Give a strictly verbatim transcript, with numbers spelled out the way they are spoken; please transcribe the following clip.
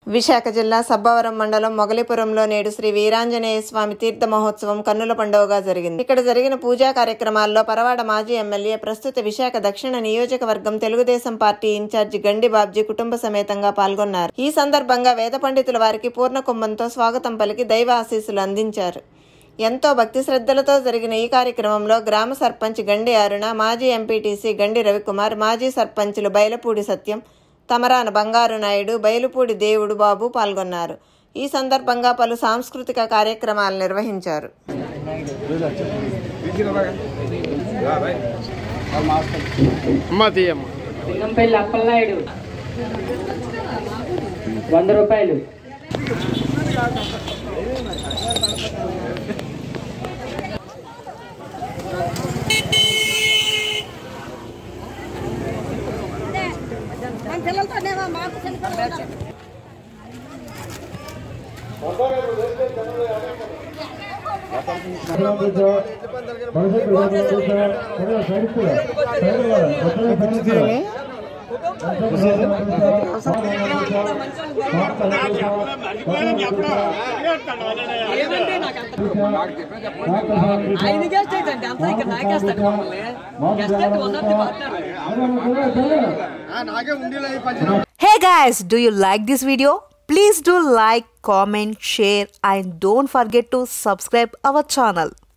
విశాఖ జిల్లా సబ్బవరం మండలం మొగలిపురంలో నేడు శ్రీ వీరాంజనేయ స్వామి తీర్థ మహోత్సవం కన్నుల పండుగగా జరిగింది. ఇక్కడ జరిగిన పూజా కార్యక్రమాల్లో పరవాడ మాజీ ఎమ్మెల్యే, ప్రస్తుత విశాఖ దక్షిణ నియోజకవర్గం తెలుగుదేశం పార్టీ ఇన్ఛార్జి గండి బాబ్జీ కుటుంబ సమేతంగా పాల్గొన్నారు. ఈ సందర్భంగా వేద పండితుల వారికి పూర్ణ కుంభంతో స్వాగతం పలికి దైవ ఆశీస్సులు అందించారు. ఎంతో భక్తి శ్రద్ధలతో జరిగిన ఈ కార్యక్రమంలో గ్రామ సర్పంచ్ గండి అరుణ, మాజీ ఎంపీటీసీ గండి రవికుమార్, మాజీ సర్పంచులు బైలపూడి సత్యం, తమరాన బంగారు నాయుడు, బయలుపూడి దేవుడు బాబు పాల్గొన్నారు. ఈ సందర్భంగా పలు సాంస్కృతిక కార్యక్రమాలు నిర్వహించారు. వంద రూపాయలు Hey guys, do you like this video? Please do like, comment, share and don't forget to subscribe our channel.